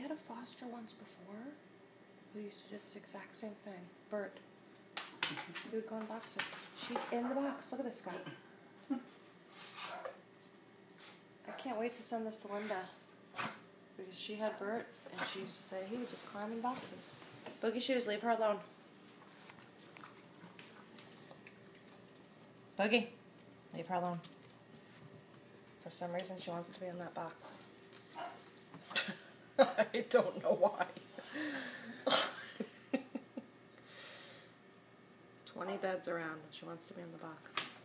had a foster once before who used to do this exact same thing. Bert. He would go in boxes. She's in the box. Look at this guy. I can't wait to send this to Linda. Because she had Bert, and she used to say he would just climb in boxes. Boogie Shoes, leave her alone. Boogie, leave her alone. For some reason, she wants to be in that box. I don't know why. 20 beds around, and she wants to be in the box.